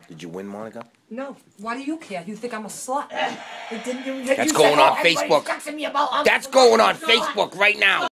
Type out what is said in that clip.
Did you win, Monica? No. Why do you care? You think I'm a slut? That's going on Facebook. That's going on Facebook right now.